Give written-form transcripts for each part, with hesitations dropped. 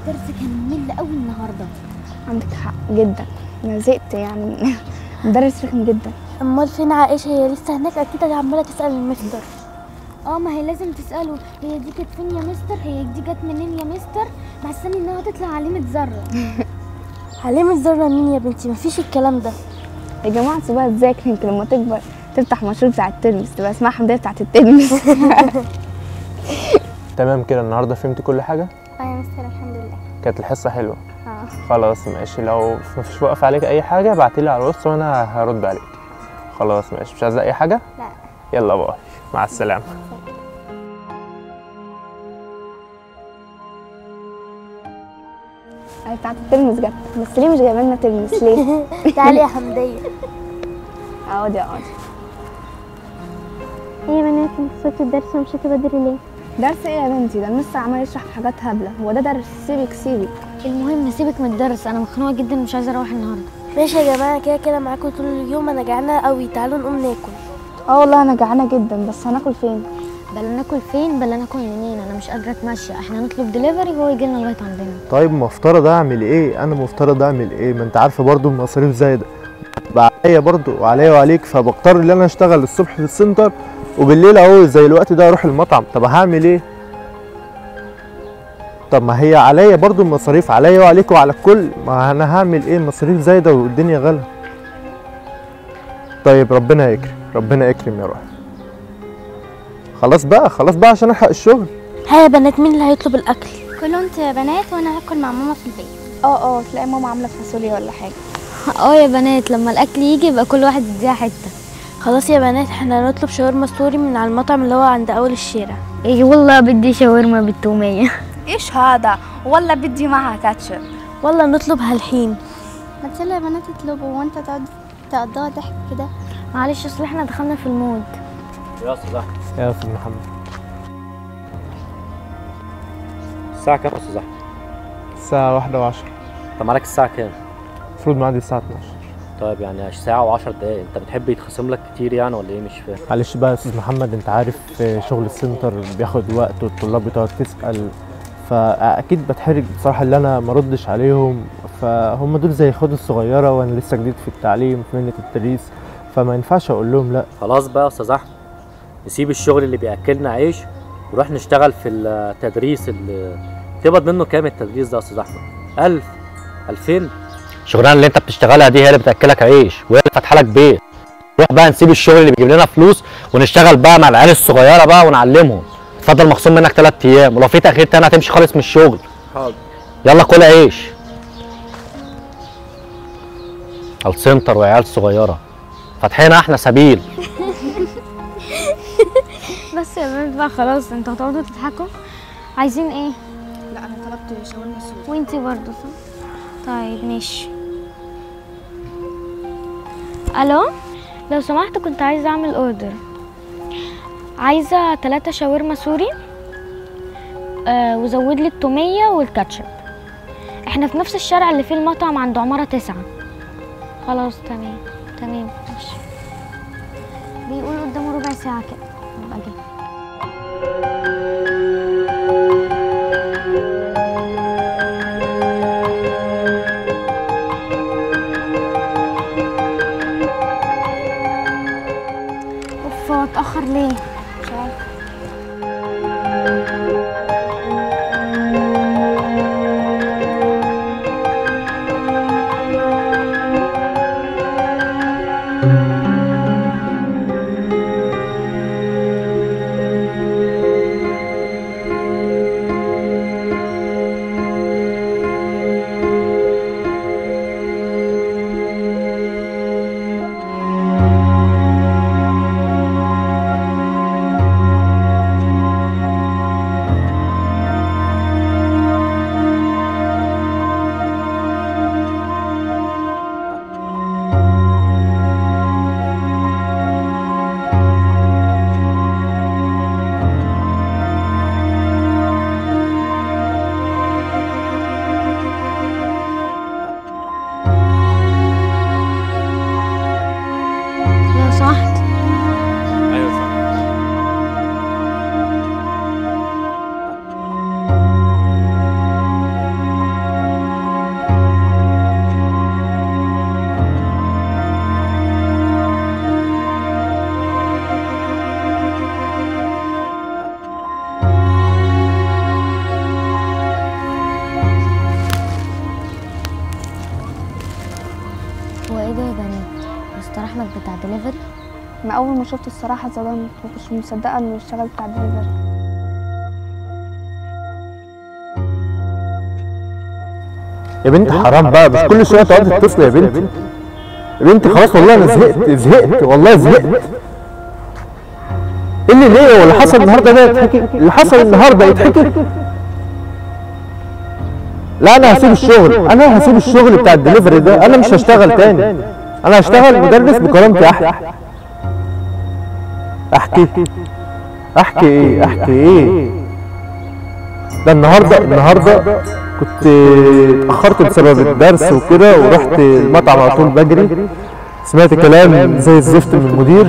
الدرس كان ممل قوي النهارده. عندك حق جدا، انا زهقت يعني. مدرس رخم جدا. امال فين عائشه؟ هي لسه هناك اكيد عماله تسال المستر. ما هي لازم تساله، هي دي كانت فين يا مستر، هي دي جت منين يا مستر، محسني انها تطلع عليمه ذره. علامه ذره مين يا بنتي؟ مفيش الكلام ده يا جماعه. سيبها تذاكر، يمكن لما تكبر تفتح مشروع بتاع الترمس تبقى اسمها حمديه بتاعت الترمس. تمام كده. النهارده فهمتي كل حاجه؟ يا مستر الحمد لله. كانت الحصه حلوه؟ خلاص ماشي. لو مفيش واقف عليك اي حاجه ابعتيلي على الواتس وانا هرد عليك. خلاص ماشي. مش عايزه اي حاجه؟ لا. يلا باي، مع السلامه. بتاعت الترمس جت، بس ليه مش جايبه لنا ترمس ليه؟ تعالي يا حمديه. اقعدي اقعدي. ايه يا بنات، انتوا سبتوا الدرس ومشيتوا بدري ليه؟ درس ايه يا بنتي؟ ده المستر عمال يشرح حاجات هبله. هو ده درس؟ سيبك سيبك. المهم سيبك من الدرس، انا مخنوقه جدا ومش عايزه اروح النهارده. ماشي يا جماعه، كده كده معاكم طول اليوم، انا جعانه قوي، تعالوا نقوم ناكل. والله انا جعانه جدا، بس هناكل فين؟ بلا ناكل فين بلا ناكل منين، انا مش قادره اتمشى. احنا نطلب دليفري وهو يجي لنا لغايه عندنا. طيب مفترض اعمل ايه؟ انا مفترض اعمل ايه؟ ما انت عارفه برضو المصاريف زايده بقى عليا برضو وعليا وعليك، فبضطر ان انا اشتغل الصبح في السنتر وبالليل اهو زي الوقت ده اروح المطعم. طب هعمل ايه؟ طب ما هي عليا برضو المصاريف، عليا وعليك وعلى الكل. ما انا هعمل ايه؟ المصاريف زايده والدنيا غلا. طيب ربنا يكرم، ربنا يكرم يا روحي. خلاص بقى خلاص بقى عشان الحق الشغل. ها يا بنات، مين اللي هيطلب الاكل؟ كلوا انتوا يا بنات وانا هاكل مع ماما في البيت. تلاقي ماما عامله فاصوليا ولا حاجه. يا بنات، لما الاكل يجي يبقى كل واحد يديها حته. خلاص يا بنات، احنا هنطلب شاورما سوري من على المطعم اللي هو عند اول الشارع. ايه والله بدي شاورما بالتوميه. ايش هذا؟ والله بدي معها كاتشب. والله نطلب هالحين. ما تسلوا يا بنات اطلبوا وانت تقضوها ضحك كده. معلش اصل احنا دخلنا في المود. يا استاذ احمد. يا استاذ محمد. الساعة كام يا استاذ احمد؟ الساعه 1:10. انت معاك الساعة كام؟ المفروض معادي الساعه 12. طيب يعني ساعة و10 دقايق، انت بتحب يتخصم لك كتير يعني ولا ايه؟ مش فاهم. معلش بقى يا استاذ محمد، انت عارف شغل السنتر بياخد وقت والطلاب بتقعد تسال، فاكيد بتحرج بصراحه اللي انا ما ردش عليهم. فهم دول زي اخواتي الصغيره وانا لسه جديد في التعليم في مهنه التدريس، فما ينفعش اقول لهم لا. خلاص بقى يا استاذ احمد، نسيب الشغل اللي بياكلنا عيش ونروح نشتغل في التدريس. اللي تقبض منه كام التدريس ده يا استاذ احمد؟ 1000 2000؟ الشغلانه اللي انت بتشتغلها دي هي اللي بتاكلك عيش وهي اللي فاتحه لك بيت. روح بقى نسيب الشغل اللي بيجيب لنا فلوس ونشتغل بقى مع العيال الصغيره بقى ونعلمهم. اتفضل مخصوم منك 3 ايام، ولو في تاخير تاني هتمشي خالص من الشغل. حاضر. يلا كل عيش. السنتر وعيال صغيره فاتحينها احنا سبيل. بس يا بنات بقى خلاص، انتوا هتقعدوا تضحكوا؟ عايزين ايه؟ لا انا طلبت شاورما سوري. وانتي برضه صح؟ طيب ماشي. الو، لو سمحت كنت عايزه اعمل اوردر. عايزه 3 شاورما سوري وزود لي التوميه والكاتشب. احنا في نفس الشارع اللي فيه المطعم عند عماره 9. خلاص تمام ماشي. بيقول قدامه ربع ساعه كده نبقى جاي. اتأخر ليه؟ مش عارفة. هو ايه ده يا بنات؟ مستر احمد بتاع دليفري؟ ما اول ما شفت الصراحه صدمت، مكنتش مصدقه انه يشتغل بتاع دليفري. يا بنتي حرام بقى، بس كل شويه تقعدي تتصلي يا بنتي. يا بنتي خلاص والله انا زهقت والله زهقت. ايه اللي ليه واللي حصل النهارده ده يتحكي؟ اللي حصل النهارده يتحكي؟ لا انا هسيب الشغل، انا هسيب الشغل بتاع الدليفري ده، انا مش هشتغل تاني. انا هشتغل مدرس بكرامتي احكي ايه ده النهارده كنت اتأخرت بسبب الدرس وكده، ورحت المطعم على طول بجري، سمعت كلام زي الزفت من المدير،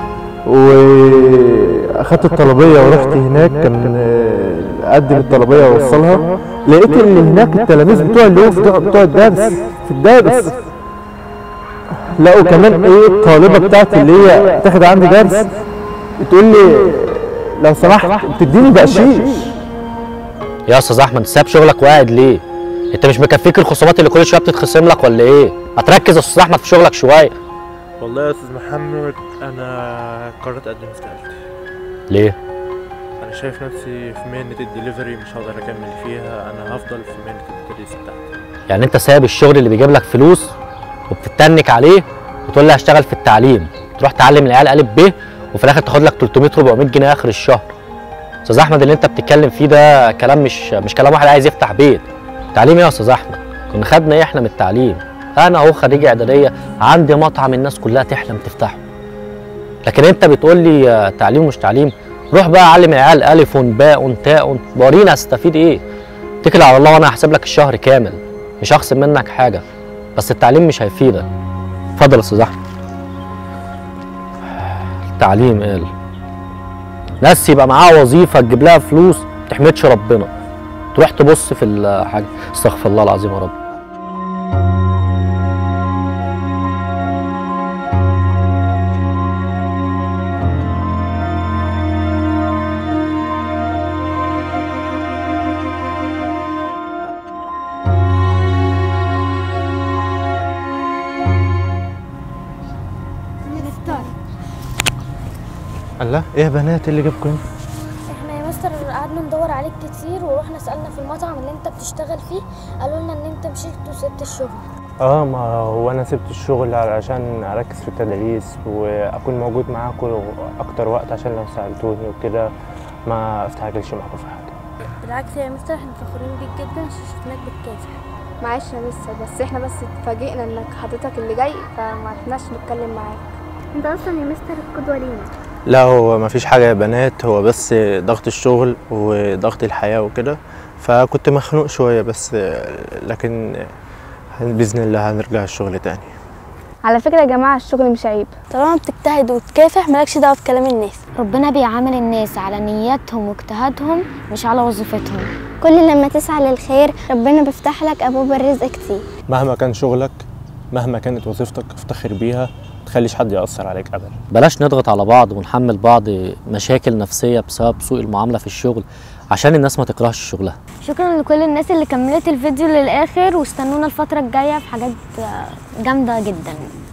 واخدت الطلبية ورحت هناك. كان اقدم الطلبية واوصلها، لقيت اللي هناك التلاميذ اللي هو بتوع الدرس في الدرس لقوا كمان ايه الطالبة بتاعتي اللي هي بتاخد عندي درس بتقول لي لو سمحت بتديني بقشيش. يا استاذ احمد ساب شغلك وقاعد ليه؟ انت مش مكفيك الخصومات اللي كل شويه بتتخصم لك ولا ايه؟ هتركز يا استاذ احمد في شغلك شويه. والله يا استاذ محمد انا قررت اقدم استقالتي. ليه؟ انا شايف نفسي في مهنه الدليفري مش هقدر اكمل فيها، انا هفضل في مهنه التدريس بتاعتي. يعني انت ساب الشغل اللي بيجيب لك فلوس وبتتنك عليه وتقول لي هشتغل في التعليم، تروح تعلم العيال الف ب وفي الاخر تاخد لك 300 400 جنيه اخر الشهر. استاذ احمد اللي انت بتتكلم فيه ده كلام مش كلام واحد عايز يفتح بيت. تعليم ايه يا استاذ احمد؟ كنا خدنا ايه احنا من التعليم؟ انا اهو خريج اعداديه عندي مطعم الناس كلها تحلم تفتحه. لكن انت بتقول لي تعليم ومش تعليم؟ روح بقى علم العيال الف باء تاء، ورينا هستفيد ايه؟ اتكل على الله وانا هحسب لك الشهر كامل، مش هخصم منك حاجه، بس التعليم مش هيفيدك. اتفضل يا استاذ احمد. التعليم قال ناس يبقى معاها وظيفه تجيب لها فلوس ما تحمدش ربنا، تروح تبص في الحاجه. استغفر الله العظيم يا رب. الله ايه يا بنات اللي جابكم هنا؟ احنا يا مستر قعدنا ندور عليك كتير، ورحنا سألنا في المطعم اللي انت بتشتغل فيه، قالوا لنا ان انت مشيت وسبت الشغل. ما هو انا سبت الشغل علشان اركز في التدريس واكون موجود معاكم اكتر وقت، عشان لو سالتوني وكده ما استعجلش معاكم في حاجه. بالعكس يا مستر احنا فخورين بيك جدا عشان شفناك بتكافح. معلش يا مستر، بس احنا اتفاجئنا انك حضرتك اللي جاي فما عرفناش نتكلم معاك. انت اصلا يا مستر القدوة لينا. لا هو مفيش حاجة يا بنات، هو بس ضغط الشغل وضغط الحياة وكده، فكنت مخنوق شوية بس، لكن بإذن الله هنرجع الشغل تاني. على فكره يا جماعه الشغل مش عيب، طالما بتجتهد وتكافح مالكش دعوه بكلام الناس. ربنا بيعامل الناس على نياتهم واجتهادهم مش على وظيفتهم. كل لما تسعى للخير ربنا بيفتح لك ابواب الرزق كتير. مهما كان شغلك، مهما كانت وظيفتك، افتخر بيها، متخليش حد يأثر عليك أبدا. بلاش نضغط على بعض ونحمل بعض مشاكل نفسية بسبب سوء المعاملة في الشغل عشان الناس ما تكرهش شغلها. شكرا لكل الناس اللي كملت الفيديو للآخر، واستنونا الفترة الجاية في حاجات جامدة جدا.